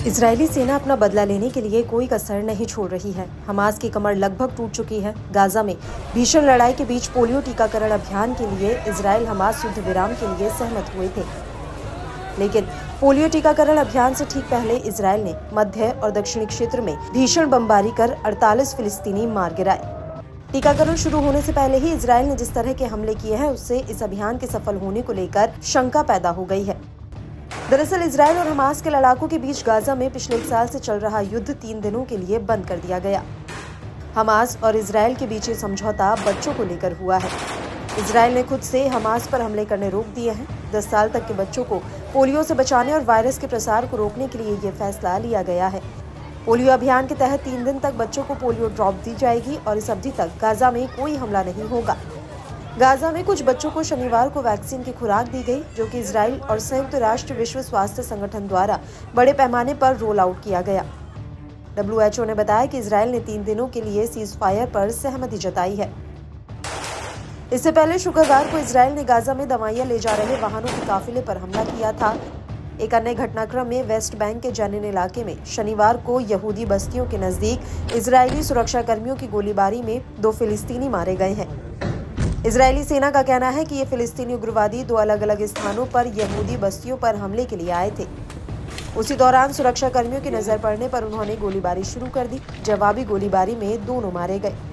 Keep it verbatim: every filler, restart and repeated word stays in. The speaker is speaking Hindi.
इजरायली सेना अपना बदला लेने के लिए कोई कसर नहीं छोड़ रही है। हमास की कमर लगभग टूट चुकी है। गाजा में भीषण लड़ाई के बीच पोलियो टीकाकरण अभियान के लिए इजरायल हमास युद्ध विराम के लिए सहमत हुए थे, लेकिन पोलियो टीकाकरण अभियान से ठीक पहले इजरायल ने मध्य और दक्षिणी क्षेत्र में भीषण बमबारी कर अड़तालीस फिलिस्तीनी मार गिराए। टीकाकरण शुरू होने से पहले ही इजरायल ने जिस तरह के हमले किए हैं, उससे इस अभियान के सफल होने को लेकर शंका पैदा हो गई है। दरअसल इजरायल और हमास के लड़ाकों के बीच गाजा में पिछले एक साल से चल रहा युद्ध तीन दिनों के लिए बंद कर दिया गया। हमास और इजरायल के बीच ये समझौता बच्चों को लेकर हुआ है। इजरायल ने खुद से हमास पर हमले करने रोक दिए हैं। दस साल तक के बच्चों को पोलियो से बचाने और वायरस के प्रसार को रोकने के लिए ये फैसला लिया गया है। पोलियो अभियान के तहत तीन दिन तक बच्चों को पोलियो ड्रॉप दी जाएगी और इस अवधि तक गाजा में कोई हमला नहीं होगा। गाजा में कुछ बच्चों को शनिवार को वैक्सीन की खुराक दी गई, जो कि इजरायल और संयुक्त राष्ट्र विश्व स्वास्थ्य संगठन द्वारा बड़े पैमाने पर रोल आउट किया गया। डब्ल्यू एच ओ ने बताया कि इजरायल ने तीन दिनों के लिए सीज फायर पर सहमति जताई है। इससे पहले शुक्रवार को इजरायल ने गाजा में दवाइयां ले जा रहे वाहनों के काफिले पर हमला किया था। एक अन्य घटनाक्रम में वेस्ट बैंक के जनीन इलाके में शनिवार को यहूदी बस्तियों के नजदीक इजरायली सुरक्षा कर्मियों की गोलीबारी में दो फिलिस्तीनी मारे गए हैं। इजरायली सेना का कहना है कि ये फिलिस्तीनी उग्रवादी दो अलग अलग स्थानों पर यहूदी बस्तियों पर हमले के लिए आए थे। उसी दौरान सुरक्षा कर्मियों की नजर पड़ने पर उन्होंने गोलीबारी शुरू कर दी। जवाबी गोलीबारी में दोनों मारे गए।